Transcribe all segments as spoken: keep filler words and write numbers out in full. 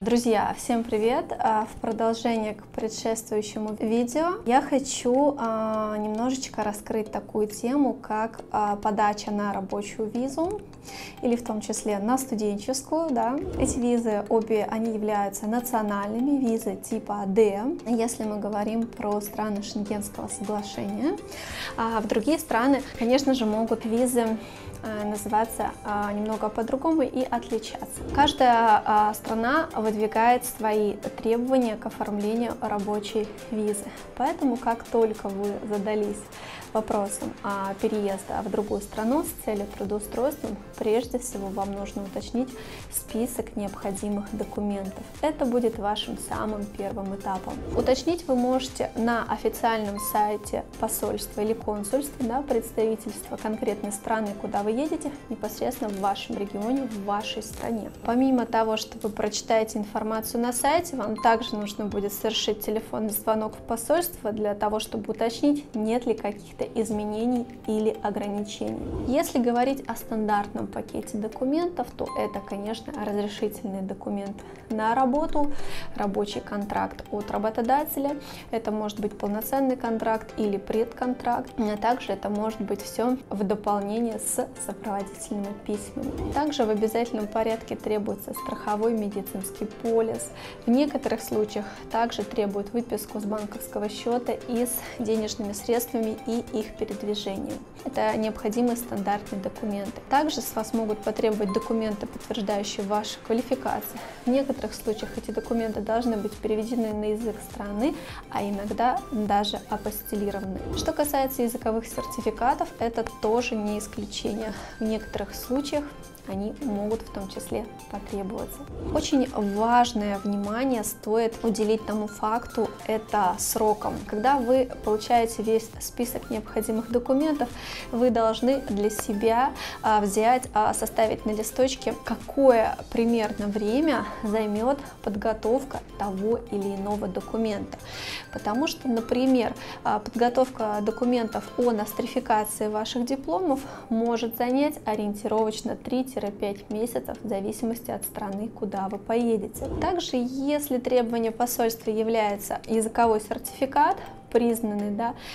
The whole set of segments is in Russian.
Друзья, всем привет! В продолжение к предшествующему видео я хочу немножечко раскрыть такую тему, как подача на рабочую визу или в том числе на студенческую. Да. Эти визы, обе они являются национальными, визы типа D, если мы говорим про страны Шенгенского соглашения. А в другие страны, конечно же, могут визы называться а, немного по-другому и отличаться. Каждая а, страна выдвигает свои требования к оформлению рабочей визы. Поэтому, как только вы задались вопросом о переезда в другую страну с целью трудоустройства, прежде всего вам нужно уточнить список необходимых документов. Это будет вашим самым первым этапом. Уточнить вы можете на официальном сайте посольства или консульства, да, представительства конкретной страны, куда вы едете, непосредственно в вашем регионе, в вашей стране. Помимо того, что вы прочитаете информацию на сайте, вам также нужно будет совершить телефонный звонок в посольство для того, чтобы уточнить, нет ли каких-то изменений или ограничений. Если говорить о стандартном пакете документов, то это, конечно, разрешительный документ на работу, рабочий контракт от работодателя, это может быть полноценный контракт или предконтракт, а также это может быть все в дополнение с сопроводительными письмами. Также в обязательном порядке требуется страховой медицинский полис. В некоторых случаях также требуют выписку с банковского счета и с денежными средствами и их передвижением. Это необходимые стандартные документы. Также с вас могут потребовать документы, подтверждающие ваши квалификации. В некоторых случаях эти документы должны быть переведены на язык страны, а иногда даже апостилированы. Что касается языковых сертификатов, это тоже не исключение. В некоторых случаях они могут в том числе потребоваться. Очень важное внимание стоит уделить тому факту, это сроком. Когда вы получаете весь список необходимых документов, вы должны для себя а, взять, а, составить на листочке, какое примерно время займет подготовка того или иного документа. Потому что, например, а, подготовка документов о нострификации ваших дипломов может занять ориентировочно три-пять месяцев в зависимости от страны, куда вы поедете. Также, если требование посольства является языковой сертификат, признанный,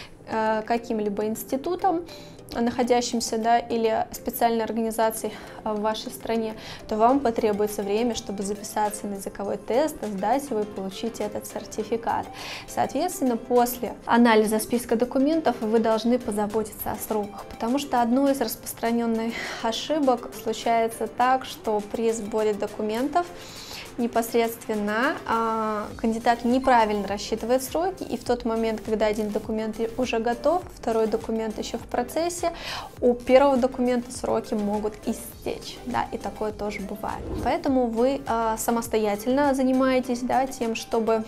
да, каким-либо институтом, находящимся, да, или специальной организацией в вашей стране, то вам потребуется время, чтобы записаться на языковой тест, сдать его и получить этот сертификат. Соответственно, после анализа списка документов вы должны позаботиться о сроках, потому что одной из распространенных ошибок случается так, что при сборе документов непосредственно а, кандидат неправильно рассчитывает сроки, и в тот момент, когда один документ уже готов, второй документ еще в процессе, у первого документа сроки могут истечь, да, и такое тоже бывает. Поэтому вы а, самостоятельно занимаетесь, да, тем, чтобы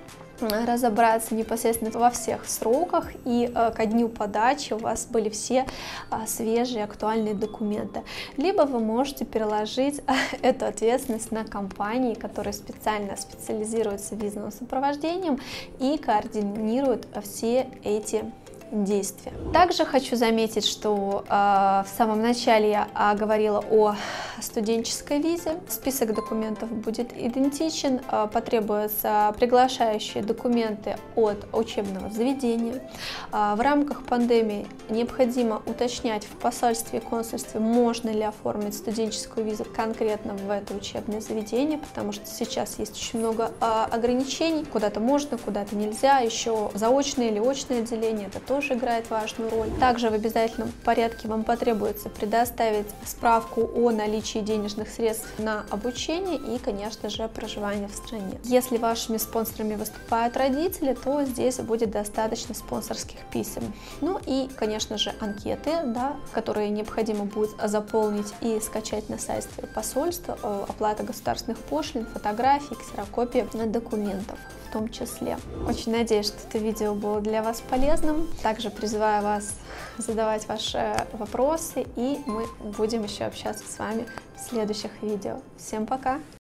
разобраться непосредственно во всех сроках, и э, ко дню подачи у вас были все э, свежие актуальные документы. Либо вы можете переложить э, эту ответственность на компании, которые специально специализируются визовым сопровождением и координируют все эти действия. Также хочу заметить, что э, в самом начале я э, говорила о студенческой визе. Список документов будет идентичен, э, потребуются приглашающие документы от учебного заведения. Э, в рамках пандемии необходимо уточнять в посольстве и консульстве, можно ли оформить студенческую визу конкретно в это учебное заведение, потому что сейчас есть очень много э, ограничений, куда-то можно, куда-то нельзя, еще заочное или очное отделение, это тоже играет важную роль. Также в обязательном порядке вам потребуется предоставить справку о наличии денежных средств на обучение и, конечно же, проживание в стране. Если вашими спонсорами выступают родители, то здесь будет достаточно спонсорских писем. Ну и, конечно же, анкеты, да, которые необходимо будет заполнить и скачать на сайте посольства, оплата государственных пошлин, фотографии, ксерокопии документов в том числе. Очень надеюсь, что это видео было для вас полезным. Также призываю вас задавать ваши вопросы, и мы будем еще общаться с вами в следующих видео. Всем пока!